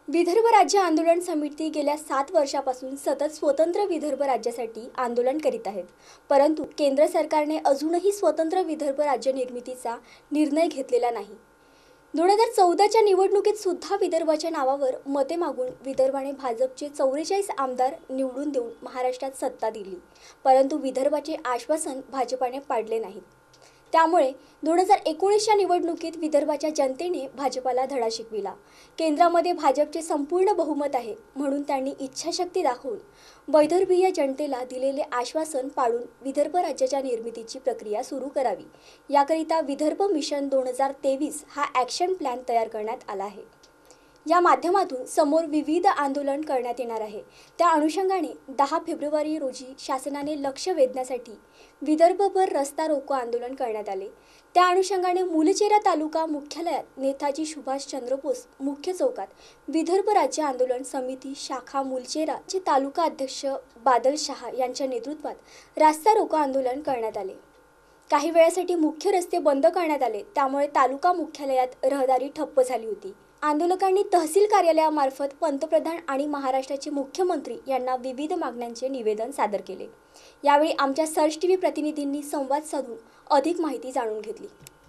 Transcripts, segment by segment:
विदर्भ राज्य आंदोलन समिती गेल्या 7 वर्षापासून सतत स्वतंत्र विदर्भ राज्यासाठी आंदोलन करीत आहेत। परंतु केंद्र सरकारने अजूनही स्वतंत्र विदर्भ राज्य निर्मितीचा निर्णय घेतलेला नाही। 2014च्या निवडणुकीत सुद्धा विदर्भाच्या नावावर मते मागून विदर्भाने भाजपचे 44 आमदार निवडून देऊन महाराष्ट्रात सत्ता दिली, परंतु विदर्भाचे आश्वासन भाजपाने पाडले नाही। त्यामुळे 2019च्या निवडणुकीत विदर्भाच्या जनतेने भाजपाला धडा शिकविला। केंद्रामध्ये भाजपचे संपूर्ण बहुमत आहे, म्हणून त्यांनी इच्छाशक्ती दाखवून वैदर्भीय जनतेला दिलेले आश्वासन पाळून विदर्भ राज्याच्या निर्मितीची प्रक्रिया सुरू करावी। याकरिता विदर्भ मिशन 2023 हा ॲक्शन प्लॅन तयार करण्यात आला आहे। या माध्यमातून समोर विविध आंदोलन करण्यात येणार आहे। त्या अनुषंगाने 10 फेब्रुवारी रोजी शासनाने लक्ष वेधण्यासाठी विदर्भभर रस्ता रोको आंदोलन करण्यात आले। त्या अनुषंगाने मुलचेरा तालुका मुख्यालयात नेताजी सुभाषचंद्र बोस मुख्य चौकात विदर्भ राज्य आंदोलन समिती शाखा मुलचेराचे तालुका अध्यक्ष बादल शाह यांच्या नेतृत्वात रस्ता रोको आंदोलन करण्यात आले। काही वेळासाठी मुख्य रस्ते बंद करण्यात आले, त्यामुळे तालुका मुख्यालयात रहदारी ठप्प झाली होती। आंदोलकांनी तहसील कार्यालयामार्फत पंतप्रधान आणि महाराष्ट्राचे मुख्यमंत्री यांना विविध मागण्यांचे निवेदन सादर केले। यावेळी आमच्या सर्च टीव्ही प्रतिनिधींनी संवाद साधून अधिक माहिती जाणून घेतली।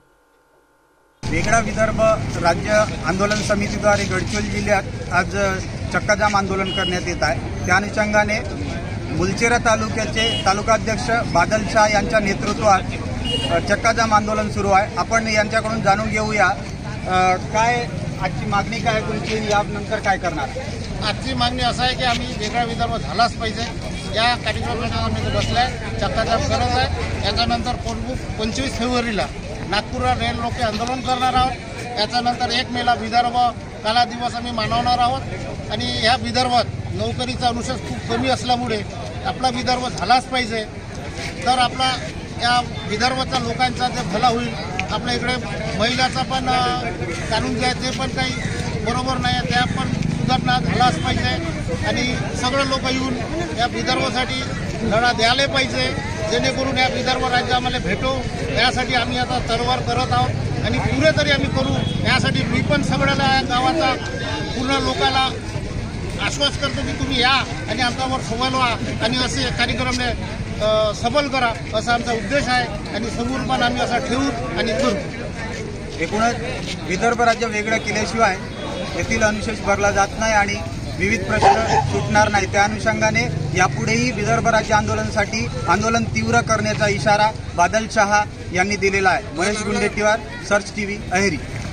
वेगळा विदर्भ राज्य आंदोलन समितीद्वारे गडचिरोली जिल्ह्यात आज चक्काजाम आंदोलन करण्यात येत आहे। त्या अनुषंगाने मुलचेरा तालुक्याचे तालुकाध्यक्ष बादल शाह यांच्या नेतृत्वात चक्काजाम आंदोलन सुरू आहे। आपण यांच्याकडून जाणून घेऊया काय आजची मागणी काय तुमची, यानंतर काय करणार। आजची मागणी असं आहे की आम्ही वेगळा विदर्भ झालाच पाहिजे। या कार्यक्रमाला आम्ही बसलाय, चक्काजाम करत आहे। याच्यानंतर 25 फेब्रुवारीला नागपूरला रेल रोके आंदोलन करणार आहोत। याच्यानंतर 1 मेला विदर्भ काला दिवस आम्ही मानवणार आहोत। आणि ह्या विदर्भात नोकरीचा अनुशेष खूप कमी असल्यामुळे आपला विदर्भ झालाच पाहिजे, तर आपला या विदर्भाच्या लोकांचा जे भला होईल। आपल्या इकडे महिलाचा पण कानून जे आहे ते पण काही बरोबर नाही आहे, त्या पण सुधारणा झालाच पाहिजे। आणि सगळे लोक येऊन या विदर्भासाठी लढा द्यायला पाहिजे, जेणेकरून या विदर्भ राज्य आम्हाला भेटो। यासाठी आम्ही आता तरवार करत आहोत आणि पुरे तरी आम्ही करू। यासाठी मी पण सगळ्याला या गावाचा पूर्ण लोकांना आश्वास करतो की तुम्ही या आणि आमच्यावर संवाद व्हा आणि असे कार्यक्रमने सबल करा, असा आमचा उद्देश आहे। आणि समोर पण आम्ही असा ठेवू आणि करू। एकूणच विदर्भ राज्य वेगळं केल्याशिवाय येथील अनुशेष भरला जात नाही आणि विविध प्रश्न सुटणार नाही। त्या अनुषंगाने यापुढेही विदर्भ राज्य आंदोलनासाठी आंदोलन तीव्र करण्याचा इशारा बादल शाह यांनी दिलेला आहे। Mahesh Gundetiwar, search TV, Aheri.